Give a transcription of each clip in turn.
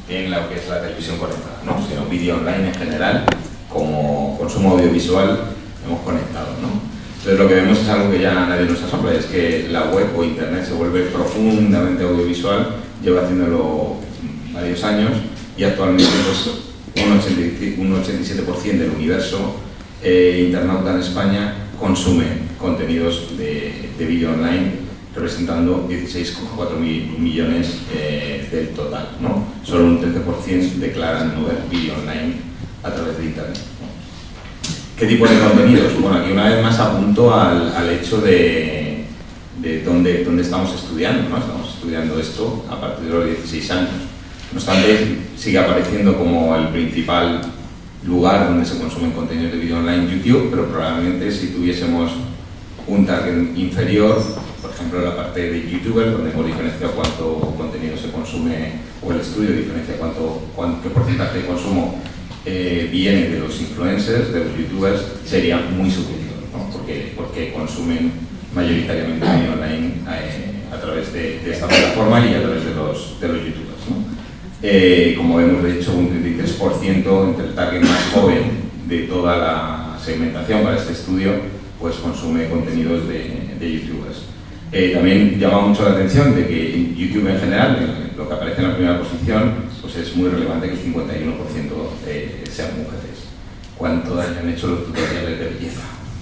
en lo que es la televisión conectada, ¿no? Sino vídeo online en general, como consumo audiovisual hemos conectado, ¿no? Entonces lo que vemos es algo que ya nadie nos asombra, es que la web o internet se vuelve profundamente audiovisual, lleva haciéndolo varios años y actualmente pues, un 87% del universo internauta en España consume contenidos de vídeo online, representando 16,4 millones del total, ¿no? Solo un 13% declaran no ver vídeo online a través de internet, ¿no? ¿Qué tipo de contenidos? Bueno, aquí una vez más apunto al hecho de dónde estamos estudiando, ¿no? Estamos estudiando esto a partir de los 16 años. No obstante, sigue apareciendo como el principal lugar donde se consumen contenidos de vídeo online YouTube, pero probablemente si tuviésemos un target inferior, por ejemplo la parte de YouTubers, donde hemos diferenciado cuánto contenido se consume, o el estudio diferencia qué porcentaje de consumo viene de los influencers, de los YouTubers, sería muy superior, ¿no? Porque consumen mayoritariamente vídeo online a través de esta plataforma y a través de los YouTubers, ¿no? Como hemos dicho, un 33% entre el target más joven de toda la segmentación para este estudio, pues consume contenidos de YouTubers. También llama mucho la atención de que en YouTube en general, lo que aparece en la primera posición, pues es muy relevante que el 51% sean mujeres. ¿Cuánto daño han hecho los tutoriales de belleza?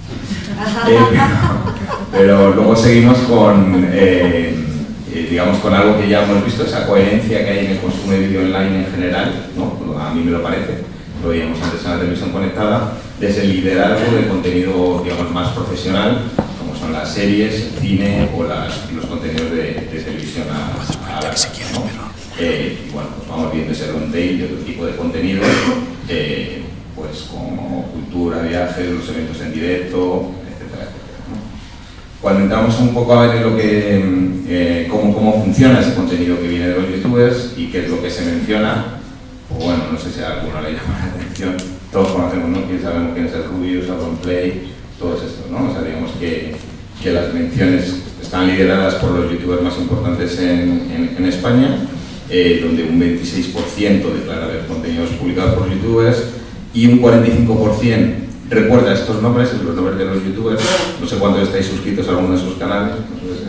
Pero luego seguimos con, digamos, con algo que ya hemos visto, esa coherencia que hay en el consumo de vídeo online en general, ¿no? A mí me lo parece, lo veíamos antes en la televisión conectada, desde el liderazgo de contenido, digamos, más profesional, como son las series, el cine o los contenidos de televisión a la casa, ¿no? Y bueno, pues vamos viendo ese long tail y otro tipo de contenidos, pues como cultura, viajes, los eventos en directo, etcétera, etcétera, ¿no? Cuando entramos un poco a ver lo que, cómo funciona ese contenido que viene de los youtubers y qué es lo que se menciona, pues bueno, no sé si a alguno le llama la atención, todos conocemos, ¿no? Sabemos quién es el Rubius, Auronplay, todos estos, ¿no? O sea, digamos que las menciones están lideradas por los youtubers más importantes en España, donde un 26% declara ver contenidos publicados por youtubers y un 45% recuerda estos nombres, los nombres de los youtubers. No sé cuántos estáis suscritos a alguno de sus canales,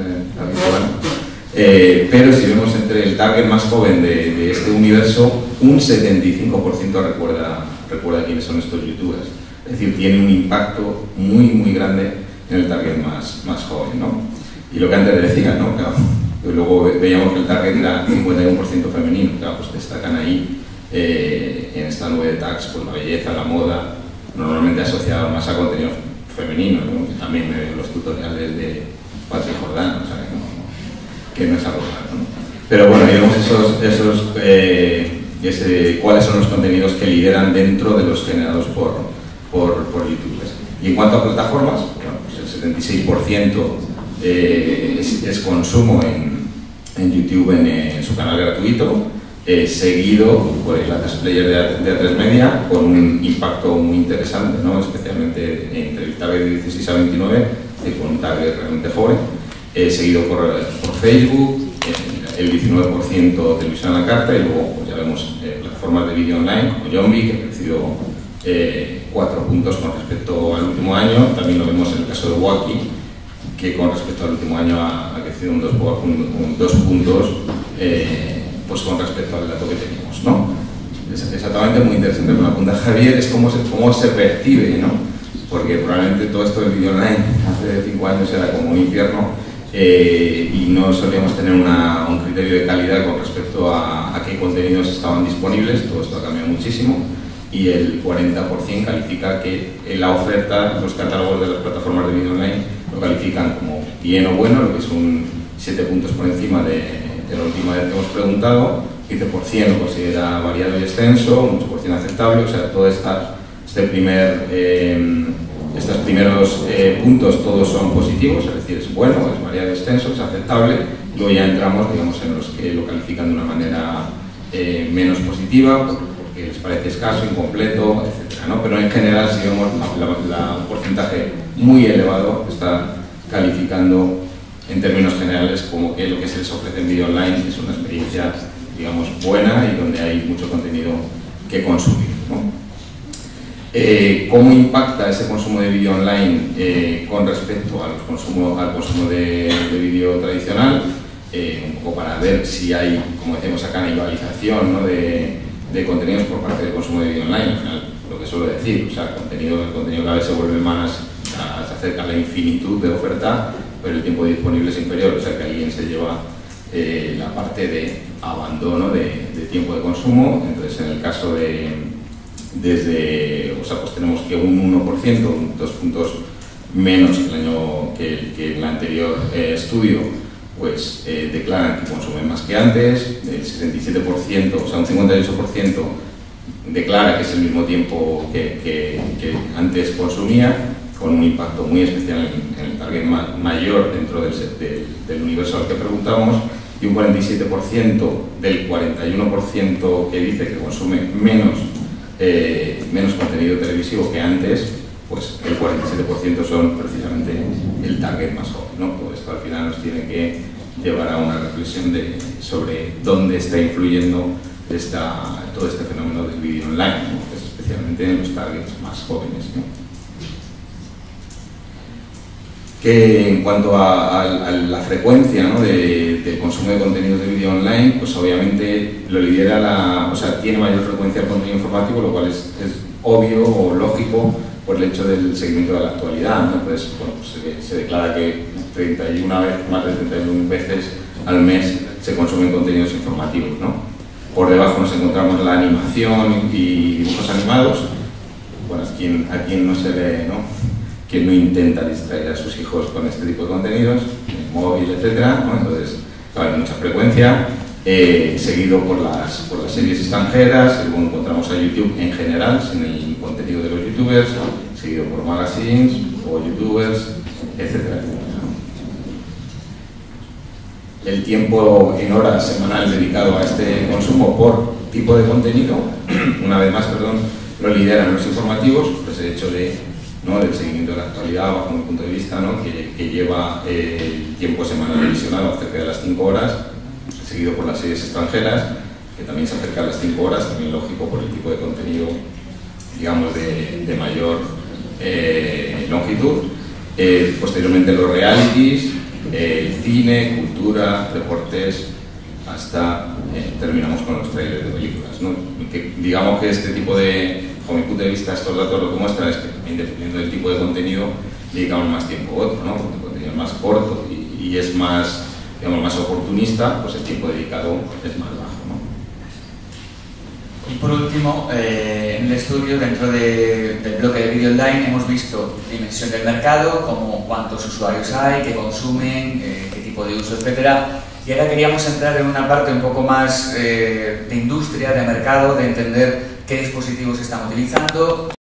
pero si vemos entre el target más joven de este universo, un 75% recuerda quiénes son estos youtubers. Es decir, tiene un impacto muy grande en el target más joven, ¿no? Y lo que antes decía, ¿no? Claro, luego veíamos que el target era 51% femenino, claro, pues destacan ahí en esta nube de tags, pues la belleza, la moda, normalmente asociado más a contenido femenino, ¿no? También los tutoriales de Patrick Jordán, o sea, que no es algo raro, ¿no? Pero bueno, digamos cuáles son los contenidos que lideran dentro de los generados por youtubers. Y en cuanto a plataformas, bueno, pues el 76% es consumo en YouTube en su canal gratuito, seguido por el Atresplayer de A3Media, con un impacto muy interesante, ¿no? Especialmente entre el target de 16 a 29, con un target realmente joven, seguido por Facebook, el 19% televisión a la carta, y luego pues, ya vemos plataformas de vídeo online como Yombi, que ha crecido 4 puntos con respecto al último año. También lo vemos en el caso de Wacky, que con respecto al último año ha crecido un 2 puntos pues con respecto al dato que teníamos, ¿no? Es exactamente muy interesante. Lo que apunta Javier es cómo se percibe, ¿no? Porque probablemente todo esto del vídeo online hace 5 años era como un infierno y no solíamos tener un criterio de calidad con respecto a qué contenidos estaban disponibles. Todo esto ha cambiado muchísimo y el 40% califica que la oferta, los catálogos de las plataformas de vídeo online lo califican como bien o bueno, lo que es un 7 puntos por encima de la última vez que hemos preguntado. 15% lo considera variado y extenso, un 8% aceptable. O sea, todo estos primeros puntos todos son positivos, es decir, es bueno, es variado y extenso, es aceptable. Luego ya entramos, digamos, en los que lo califican de una manera menos positiva, porque les parece escaso, incompleto, etc., ¿no? Pero en general, si vemos un porcentaje muy elevado, está calificando en términos generales como que lo que se les ofrece en vídeo online es una experiencia digamos, buena y donde hay mucho contenido que consumir, ¿no? ¿Cómo impacta ese consumo de vídeo online con respecto al consumo de vídeo tradicional? Un poco para ver si hay, como decimos acá, canibalización, ¿no?, de contenidos por parte del consumo de vídeo online. Al final, lo que suelo decir, o sea, el contenido cada vez se vuelve más, se acerca a la infinitud de oferta, pero el tiempo disponible es inferior, o sea que alguien se lleva la parte de abandono de tiempo de consumo. Entonces, en el caso pues tenemos que un 1%, 2 puntos menos que el anterior estudio, pues declaran que consumen más que antes. El 77%, o sea, un 58% declara que es el mismo tiempo que antes consumía, con un impacto muy especial en el target mayor dentro del universo al que preguntamos, y un 47% del 41% que dice que consume menos contenido televisivo que antes, pues el 47% son precisamente el target más joven, ¿no? Todo esto al final nos tiene que llevar a una reflexión sobre dónde está influyendo todo este fenómeno del vídeo online, ¿no? Pues especialmente en los targets más jóvenes, ¿no? Que en cuanto a la frecuencia, ¿no?, del consumo de contenidos de vídeo online, pues obviamente lo lidera tiene mayor frecuencia el contenido informativo, lo cual es obvio o lógico por el hecho del seguimiento de la actualidad, ¿no? Pues, bueno, pues se declara que más de 31 veces al mes se consumen contenidos informativos, ¿no? Por debajo nos encontramos la animación y dibujos animados. Bueno, a quien no se ve, ¿no?, quien no intenta distraer a sus hijos con este tipo de contenidos, el móvil, etcétera, ¿no? Entonces, claro, hay mucha frecuencia, seguido por las series extranjeras. Luego encontramos a YouTube en general, sin el contenido de los youtubers, seguido por magazines o youtubers, etcétera, etcétera. El tiempo en horas semanal dedicado a este consumo por tipo de contenido, una vez más, lo lideran los informativos, pues el hecho del seguimiento de la actualidad, bajo mi punto de vista, ¿no?, que lleva el tiempo semanal visionado cerca de las 5 horas, seguido por las series extranjeras, que también se acerca a las 5 horas, también lógico por el tipo de contenido, digamos, de mayor longitud. Posteriormente los realities, cine, cultura, deportes, hasta terminamos con los trailers de películas, ¿no? Que digamos que este tipo con mi punto de vista, estos datos lo que muestran es que, dependiendo del tipo de contenido, dedicamos más tiempo a otro, ¿no? Porque el contenido es más corto y es más, digamos, más oportunista, pues el tiempo dedicado es más bajo, ¿no? Y por último, en el estudio, dentro del bloque de vídeo online, hemos visto dimensión del mercado, como cuántos usuarios hay, qué consumen, qué tipo de uso, etcétera. Y ahora queríamos entrar en una parte un poco más de industria, de mercado, de entender qué dispositivos están utilizando,